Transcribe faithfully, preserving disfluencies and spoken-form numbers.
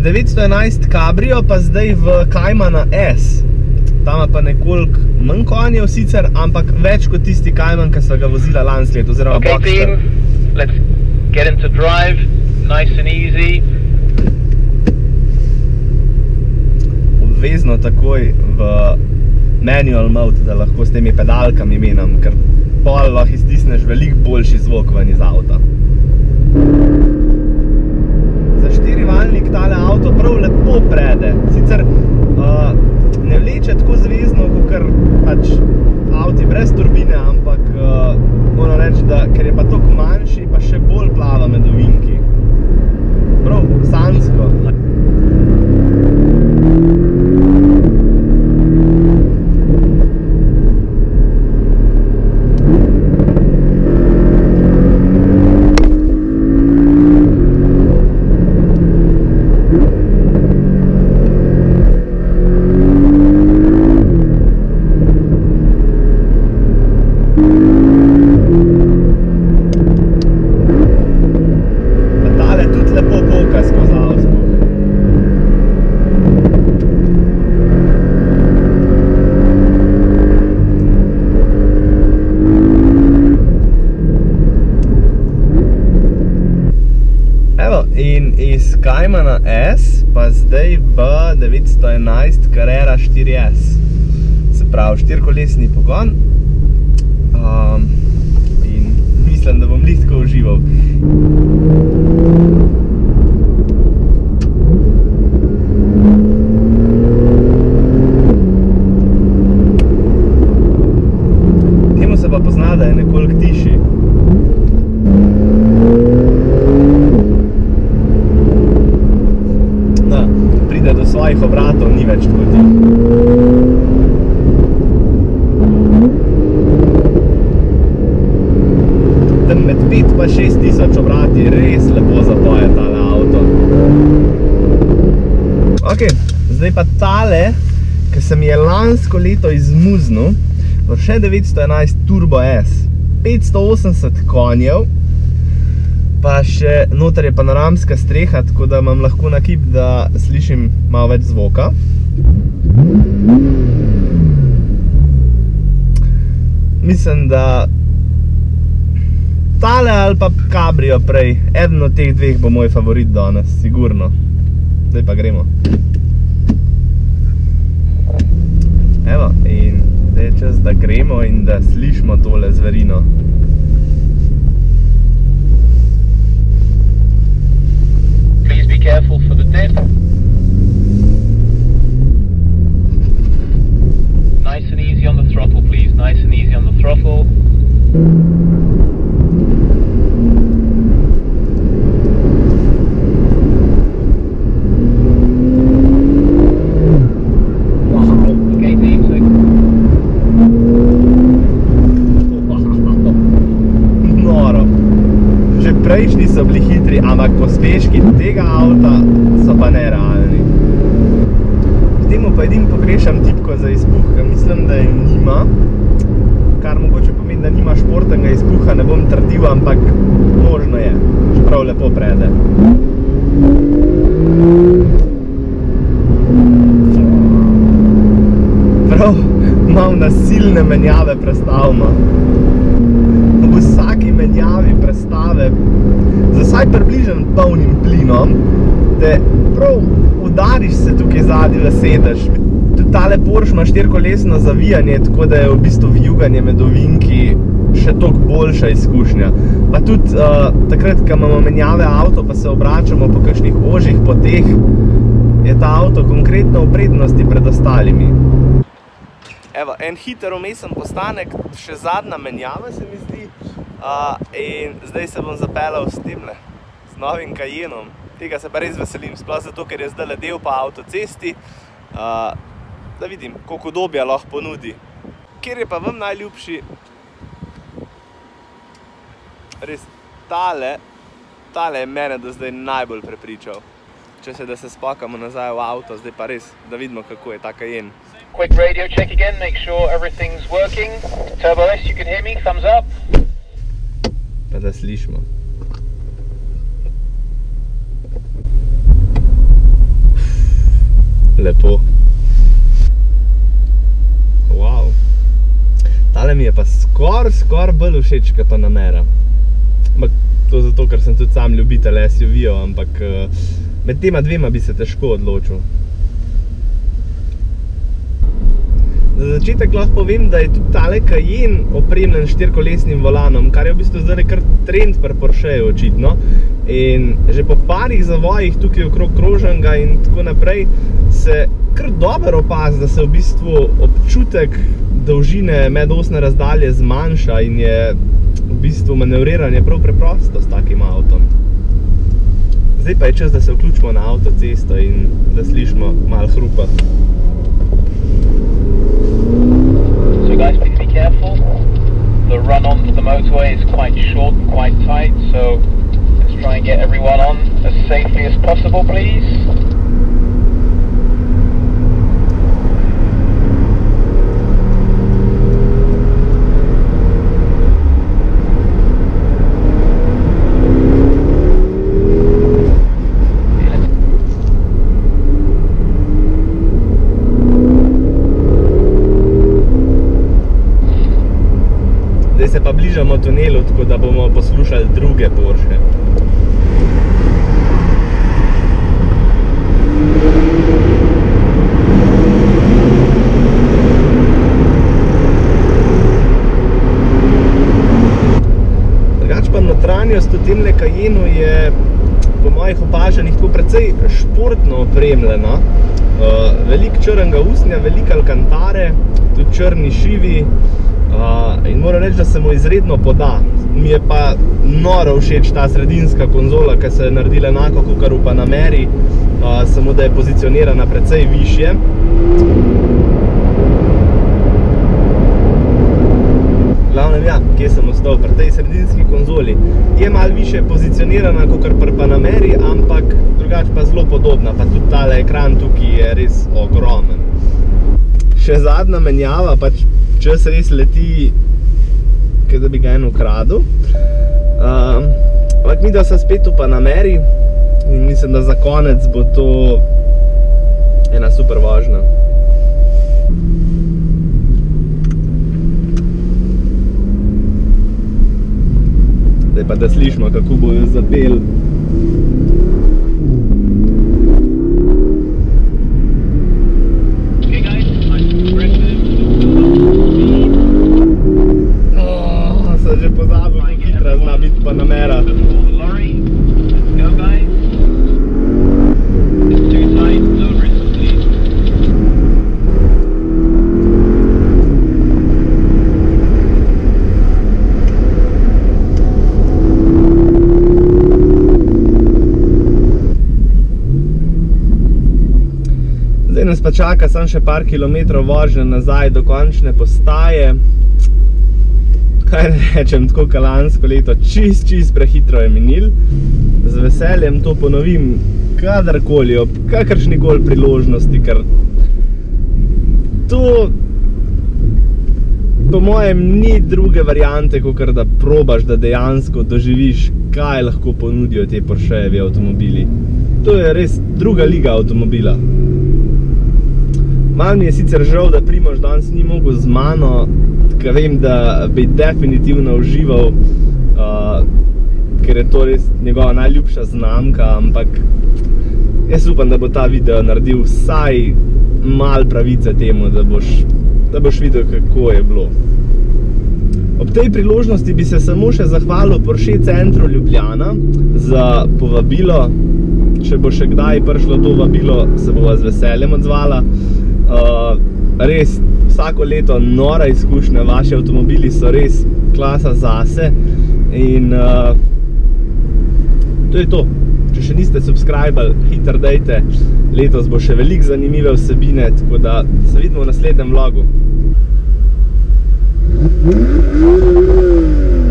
devetsto enajst Cabrio pa zdaj v Caymana S. Tam pa nekoliko manj konjev sicer, ampak več kot tisti Cayman, ki sva ga vozila lansko leto, oziroma Okay, Boxster. team, let's get into drive, nice and easy. Obvezno takoj v manual mode, da lahko s temi pedalkami menam, ker pol lahko iztisneš veliko boljši zvok ven iz avta. Za štirivaljnik tale avto prav lepo prede. Sicer uh, ne vleče tako zvezno, kakor pač avti brez turbine, ampak uh, moram reči, da ker je pa toliko manjši, pa še bolj plava med ovinki. Prav, sanjsko. In iz Caymana S pa zdaj v devetsto enajst Carrera štiri S. Se pravi, štirikolesni pogon. Um, in mislim, da bom lihko užival. Temu se pa pozna, da je nekoliko tišji. Do svojih obratov ni več tako tih. Tam med pet pa šest tisoč obrati res lepo zapoje tale avto. Ok, zdaj pa tale, ki se mi je lansko leto izmuznil, v še devetsto enajst Turbo S. petsto osemdeset konjev, pa še noter je panoramska streha, tako da imam lahko nakip, da slišim malo več zvoka. Mislim, da tale ali pa Cabrio prej, eden od teh dveh bo moj favorit danes, sigurno. Zdaj pa gremo. Evo, in zdaj je čas, da gremo in da slišimo tole zverino. Careful for the dip. Nice and easy on the throttle, please. Nice and easy on the throttle. Okay, team, so... Noro. Že prejšnji so bili hitri, ampak pospeški tega avta so pa nerealni. K temu pa edin pogrešam tipko za izpuh, ker mislim, da je nima. Kar mogoče pomeni, da nima športnega izpuha, ne bom trdil, ampak možno je, čeprav lepo prede. Prav, malo nasilne menjave prestavimo. V vsaki menjavi prestave z vsaj približen polnim plinom, da prav udariš se tukaj zadnji v sedež. Tudi tale Porsche ima štirikolesno zavijanje, tako da je v bistvu vijuganje med ovinki še toliko boljša izkušnja. Pa tudi uh, takrat, ko imamo menjave avto, pa se obračamo po kakšnih ožjih poteh, je ta avto konkretno v prednosti pred ostalimi. Evo, en hiter vmesen postanek, še zadnja menjava se mi zdi. Uh, in zdaj se bom zapeljal s temle, s novim Cayennom. Tega se pa res veselim, sploh zato, ker je zdaj del po avtocesti, uh, da vidim, koliko udobja lahko ponudi. Kjer je pa vam najljubši? Res, tale, tale je mene do zdaj najbolj prepričal. Če se da se spakamo nazaj v avto, zdaj pa res, da vidimo, kako je ta Cayenne. Quick radio check again, make sure everything's working. Turbo S, you can hear me, thumbs up. Pa da slišimo. Lepo. Wow. Tale mi je pa skor, skor bolj všeč, kot Panamera. Ampak to zato, ker sem tudi sam ljubitelj S U V-ov, ampak med tema dvema bi se težko odločil. Za začetek lahko povem, da je tudi tale Cayenne opremljen štirikolesnim volanom, kar je v bistvu zdaj kar trend pri Porscheju očitno. In že po parih zavojih tukaj okrog Krožanga in tako naprej se kar dobro opazi, da se v bistvu občutek dolžine medosne razdalje zmanjša in je v bistvu manevriranje prav preprosto s takim avtom. Zdaj pa je čas, da se vključimo na avtocesto in da slišimo malo hrupa. So guys, please be careful. The run onto the motorway is quite short and quite tight, so let's try and get everyone on as safely as possible, please. Zdaj se pa bližamo tunelu, tako da bomo poslušali druge Porsche. Drugač pa notranjost v temle Cayenneu je po mojih opažanjih tako precej športno opremljena. Veliko črnega usnja, veliko alkantare, tudi črni šivi. Uh, in moram reči, da se mu izredno poda. Mi je pa noro všeč ta sredinska konzola, ki se je naredila enako kakor v Panameri, uh, samo da je pozicionirana precej višje. Glavnem, ja, kje sem ostal pri tej sredinski konzoli. Je malo više pozicionirana kakor pri Panameri, ampak drugače pa zelo podobna, pa tudi tale ekran tukaj je res ogromen. Še zadnja menjava, pač čas res leti, kot da bi ga en ukradel. Um, ampak mi da sem spet v Panameri in mislim, da za konec bo to ena super vožnja. Zdaj pa da slišimo, kako bojo zapeli. Že pozabil, kako hitra zna biti Panamera. Zdaj nas pa čaka samo še par kilometrov vožnje nazaj do končne postaje. Kaj ne rečem, tako kot lansko leto, čist, čist prehitro je minil. Z veseljem to ponovim kadarkoli, ob kakršnikoli priložnosti, ker to po mojem ni druge variante, kakor da probaš, da dejansko doživiš, kaj lahko ponudijo te Porschejevi avtomobili. To je res druga liga avtomobila. Malo mi je sicer žal, da Primož danes ni mogel z mano, ker vem, da bi definitivno užival, uh, ker je to res njegova najljubša znamka, ampak jaz upam, da bo ta video naredil vsaj malo pravice temu, da boš, da boš videl, kako je bilo. Ob tej priložnosti bi se samo še zahvalil Porsche centru Ljubljana za povabilo. Če bo še kdaj prišlo to vabilo, se bova z veseljem odzvala. Uh, res, vsako leto nora izkušnja, vaši avtomobili so res klasa zase in uh, to je to. Če še niste subscribali, hitro dejte, letos bo še veliko zanimive vsebine, tako da se vidimo v naslednjem vlogu.